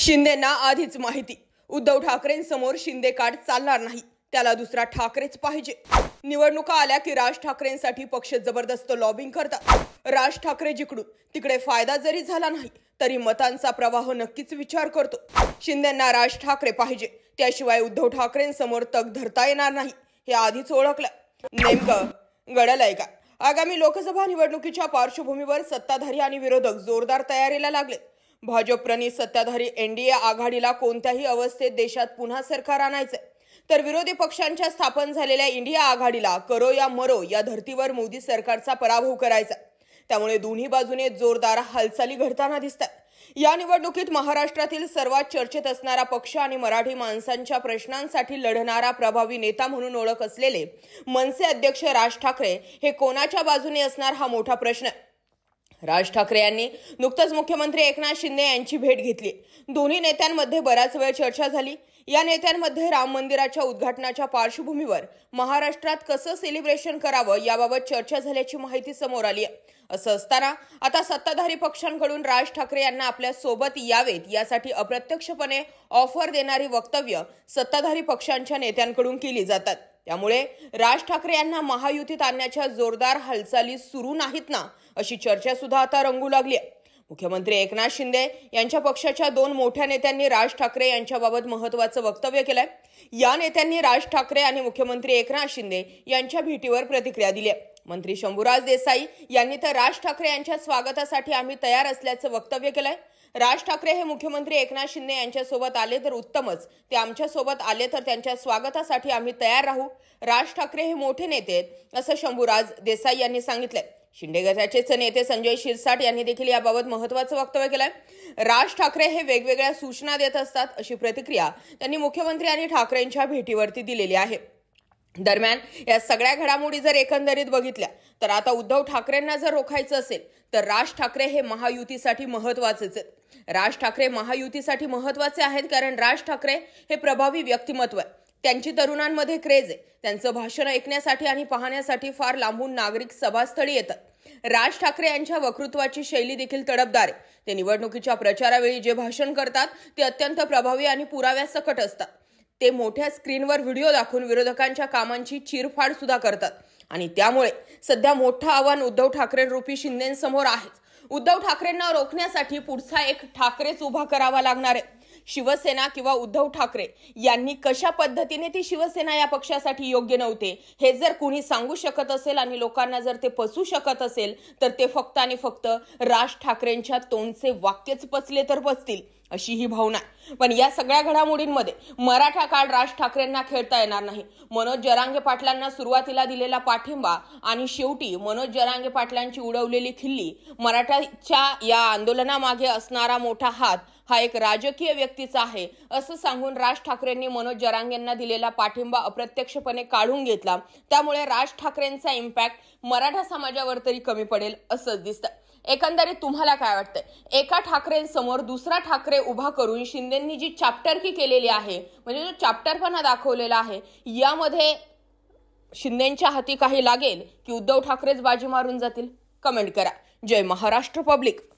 शिंदेंना आधीच माहिती, उद्धव ठाकरेंसमोर शिंदे कार्ड चालणार नाही, त्याला दुसरा ठाकरेच पाहिजे। निवडणुका आल्या की राज ठाकरेंसाठी पक्ष जबरदस्त लॉबिंग करतात। राज ठाकरे जिकडून तिकडे फायदा जरी झाला नाही तरी मतांचा प्रवाह नक्कीच विचार करतो। शिंदेंना राज ठाकरे पाहिजे, त्याशिवाय उद्धव ठाकरेंसमोर तग धरता येणार नाही, हे आधीच ओळखलं। नेमकं घडलंय का? आगामी लोकसभा निवडणुकीच्या पार्श्वभूमीवर सत्ताधारी आणि विरोधक जोरदार तयारीला लागले। भाजप-प्रणीत सत्ताधारी एनडीए आघाडीला कोणत्याही अवस्थेत देशात पुन्हा सरकार आणायचे, तर विरोधी पक्षांच्या स्थापन झालेल्या इंडिया आघाडीला करो या मरो या धर्तीवर मोदी सरकारचा पराभव करायचा। त्यामुळे दोन्ही बाजूने जोरदार हालचाली घडताना दिसतात। या निवडणुकीत महाराष्ट्रातील सर्वात चर्चेत असणारा पक्ष आणि मराठी माणसांच्या प्रश्नांसाठी लढणारा प्रभावी नेता म्हणून ओळख असलेले मनसे अध्यक्ष राज ठाकरे हे कोणाच्या बाजूने असणार हा मोठा प्रश्न आहे। राज ठाकरे यांनी नुकतंच मुख्यमंत्री एकनाथ शिंदे यांची भेट घेतली। दोन्ही नेत्यांमध्ये बराच वेळ चर्चा झाली। या नेत्यांमध्ये राम मंदिराच्या उद्घाटनाच्या पार्श्वभूमीवर महाराष्ट्रात कसं सेलिब्रेशन करावं याबाबत चर्चा झाल्याची माहिती समोर आली आहे। असं असताना आता सत्ताधारी पक्षांकडून राज ठाकरे यांना आपल्या सोबत यावेत यासाठी अप्रत्यक्षपणे ऑफर देणारी वक्तव्य सत्ताधारी पक्षांच्या नेत्यांकडून केली जातात। त्यामुळे राज ठाकरे यांना महायुतीत आणण्याच्या जोरदार हालचाली सुरू नाहीत ना, अशी चर्चा सुद्धा आता रंगू लागली आहे। मुख्यमंत्री एकनाथ शिंदे यांच्या पक्षाच्या दोन मोठ्या नेत्यांनी राज ठाकरे यांच्याबाबत महत्त्वाचं वक्तव्य केलंय। या नेत्यांनी राज ठाकरे आणि मुख्यमंत्री एकनाथ शिंदे यांच्या भेटीवर प्रतिक्रिया दिली आहे। मंत्री शंभूराज देसाई यांनी तर राज ठाकरे यांच्या स्वागतासाठी आम्ही तयार असल्याचं वक्तव्य केलंय। राज ठाकरे हे मुख्यमंत्री एकनाथ शिंदे यांच्यासोबत आले तर उत्तमच, ते आमच्यासोबत आले तर त्यांच्या स्वागतासाठी आम्ही तयार राहू। राज ठाकरे हे मोठे नेते आहेत, असं शंभूराज देसाई यांनी सांगितलंय। शिंदे गटाचेच नेते संजय शिरसाट यांनी देखील याबाबत महत्त्वाचं वक्तव्य केलंय। राज ठाकरे हे वेगवेगळ्या सूचना देत असतात, अशी प्रतिक्रिया त्यांनी मुख्यमंत्री आणि ठाकरेंच्या भेटीवरती दिलेली आहे। दरम्यान या सगळ्या घडामोडी जर एकंदरीत बघितल्या तर आता उद्धव ठाकरेंना जर रोखायचं असेल तर राज ठाकरे हे महायुतीसाठी महत्त्वाचेच आहेत। राज ठाकरे महायुतीसाठी महत्त्वाचे आहेत कारण राज ठाकरे हे प्रभावी व्यक्तिमत्व आहे। त्यांची तरुणांमध्ये क्रेज आहे। त्यांचं भाषण ऐकण्यासाठी आणि पाहण्यासाठी फार लांबून नागरिक सभास्थळी येतात। राज ठाकरे यांच्या वक्तृत्वाची शैली देखील तडफदार आहे। ते निवडणुकीच्या प्रचारावेळी जे भाषण करतात ते अत्यंत प्रभावी आणि पुराव्यासकट असतात। ते मोठ्या स्क्रीनवर व्हिडिओ दाखवून विरोधकांच्या कामांची चिरफाड सुद्धा करतात आणि त्यामुळे सध्या मोठं आव्हान उद्धव ठाकरे रूपी शिंदेंसमोर आहे। उद्धव ठाकरेंना रोखण्यासाठी पुढचा एक ठाकरेच उभा करावा लागणार आहे। शिवसेना किंवा उद्धव ठाकरे यांनी कशा पद्धतीने ती शिवसेना या पक्षासाठी योग्य नव्हते हे जर कुणी सांगू शकत असेल आणि लोकांना जर ते पचवू शकत असेल तर ते फक्त आणि फक्त राज ठाकरेंच्या तोंडचे वाक्यच पचले तर पचतील, अशी ही भावना आहे। पण या सगळ्या घडामोडींमध्ये मराठा कार्ड राज ठाकरेंना खेळता येणार नाही। मनोज जरांगे पाटलांना सुरुवातीला दिलेला पाठिंबा आणि शेवटी मनोज जरांगे पाटलांची उडवलेली खिल्ली, मराठाच्या या आंदोलनामागे असणारा मोठा हात हा एक राजकीय व्यक्तीचा आहे, असं सांगून राज ठाकरेंनी मनोज जरांगेंना दिलेला पाठिंबा अप्रत्यक्षपणे काढून घेतला। त्यामुळे राज ठाकरेंचा इम्पॅक्ट मराठा समाजावर तरी कमी पडेल असंच दिसतं। एकंदरीत तुम्हाला काय वाटतंय? एका ठाकरेंसमोर दुसरा ठाकरे उभा करून शिंदेंनी जी चॅप्टरकी केलेली आहे, म्हणजे जो चॅप्टरपणा दाखवलेला आहे, यामध्ये शिंदेंच्या हाती काही लागेल की उद्धव ठाकरेच बाजी मारून जातील? कमेंट करा। जय महाराष्ट्र पब्लिक।